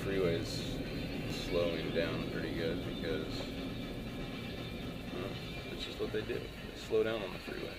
freeway's slowing down pretty good because that's just what they do. They slow down on the freeway.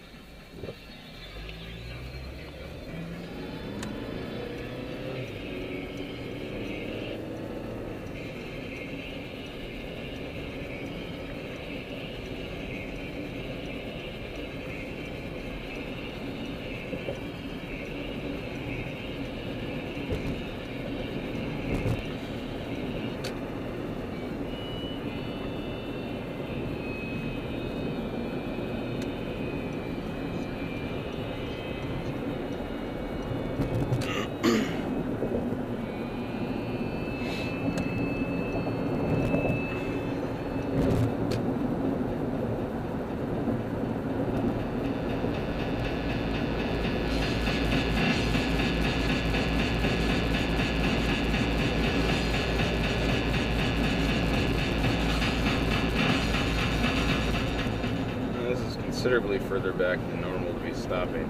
Considerably further back than normal to be stopping.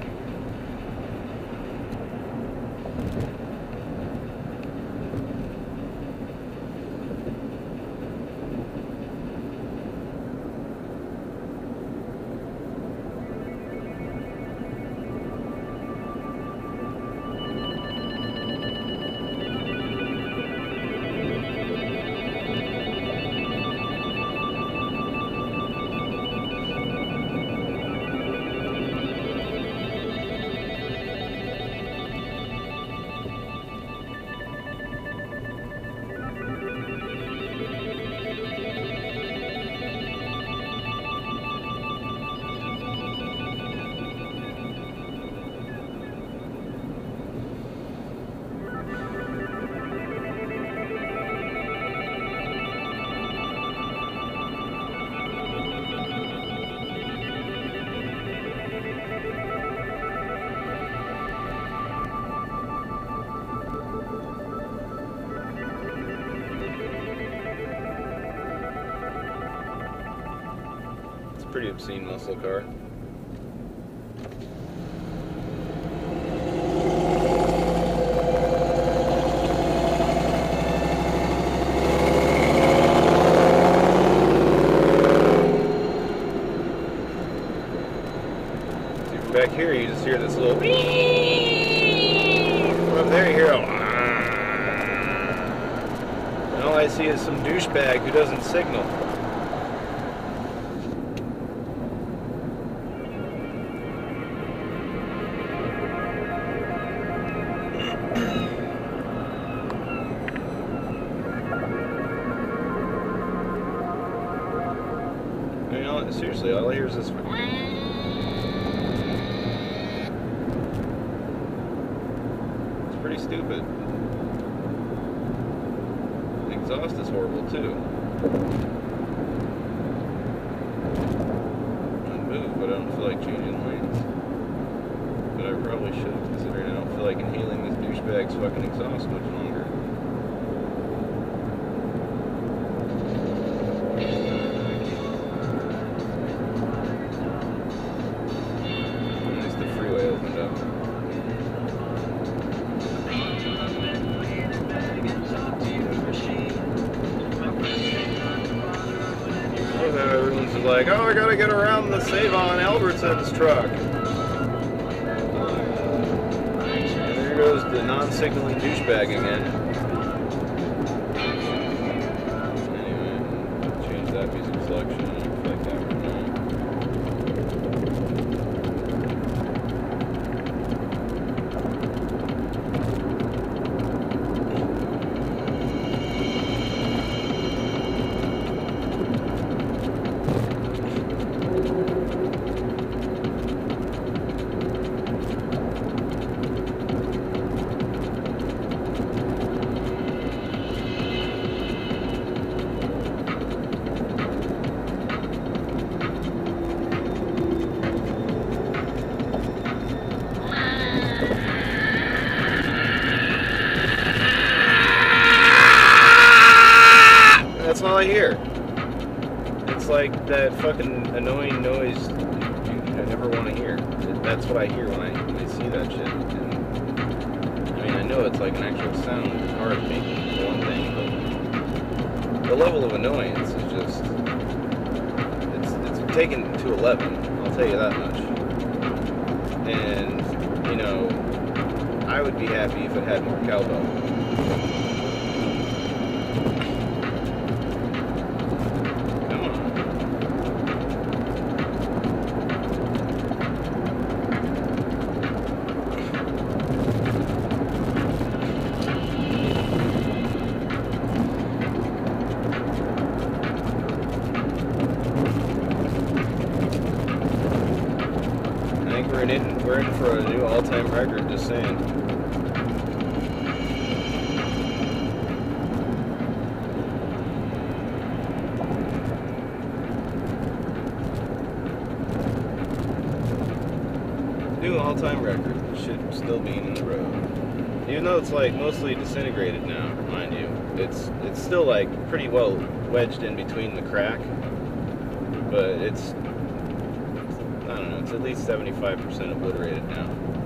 Pretty obscene muscle car. See, back here you just hear this little from up there you hear a and all I see is some douchebag who doesn't signal. Seriously, all I hear is this. It's pretty stupid. The exhaust is horrible too. I'd move, but I don't feel like changing lanes. But I probably should, considering I don't feel like inhaling this douchebag's fucking exhaust much longer. Everyone's just like, oh, I gotta get around the Savon Albertson's truck. And there goes the non-signaling douchebag again. Anyway, change that music selection. I don't feel like that right now. That's all I hear. It's like that fucking annoying noise I never want to hear. That's what I hear when I see that shit. And, I mean, I know it's like an actual sound that the car is making, for one thing, but the level of annoyance is just, it's taken to 11, I'll tell you that much. And, you know, I would be happy if it had more cowbell. Come on. I think we're in for a new all-time record, just saying. New all-time record. Should still be in the road. Even though it's like mostly disintegrated now, mind you. It's still like pretty well wedged in between the crack. But it's, I don't know, it's at least 75% obliterated now.